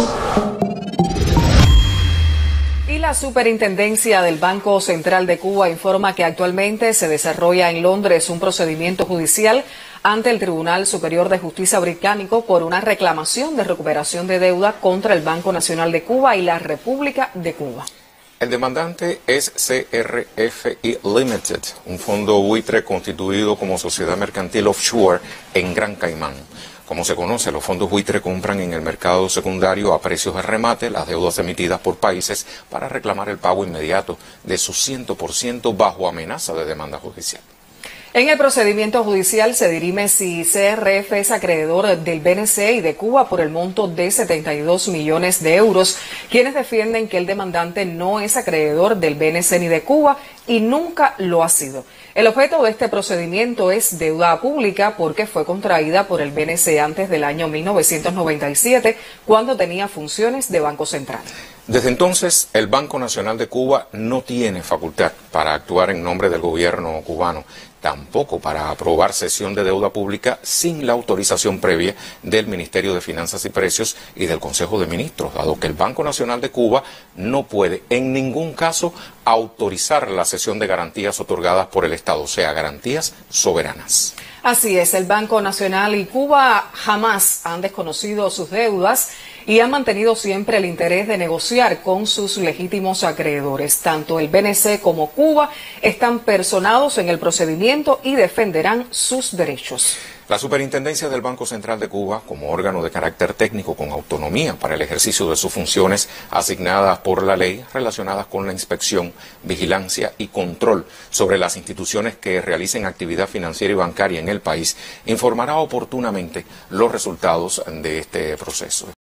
Y la Superintendencia del Banco Central de Cuba informa que actualmente se desarrolla en Londres un procedimiento judicial ante el Tribunal Superior de Justicia británico por una reclamación de recuperación de deuda contra el Banco Nacional de Cuba y la República de Cuba. El demandante es CRFI Limited, un fondo buitre constituido como sociedad mercantil offshore en Gran Caimán. Como se conoce, los fondos buitre compran en el mercado secundario a precios de remate las deudas emitidas por países para reclamar el pago inmediato de su 100% bajo amenaza de demanda judicial. En el procedimiento judicial se dirime si CRF es acreedor del BNC y de Cuba por el monto de 72 millones de euros, quienes defienden que el demandante no es acreedor del BNC ni de Cuba y nunca lo ha sido. El objeto de este procedimiento es deuda pública porque fue contraída por el BNC antes del año 1997, cuando tenía funciones de Banco Central. Desde entonces, el Banco Nacional de Cuba no tiene facultad para actuar en nombre del gobierno cubano, tampoco para aprobar cesión de deuda pública sin la autorización previa del Ministerio de Finanzas y Precios y del Consejo de Ministros, dado que el Banco Nacional de Cuba no puede en ningún caso autorizar la cesión de garantías otorgadas por el Estado, o sea, garantías soberanas. Así es, el Banco Nacional y Cuba jamás han desconocido sus deudas y han mantenido siempre el interés de negociar con sus legítimos acreedores. Tanto el BNC como Cuba están personados en el procedimiento y defenderán sus derechos. La Superintendencia del Banco Central de Cuba, como órgano de carácter técnico con autonomía para el ejercicio de sus funciones asignadas por la ley relacionadas con la inspección, vigilancia y control sobre las instituciones que realicen actividad financiera y bancaria en el país, informará oportunamente los resultados de este proceso.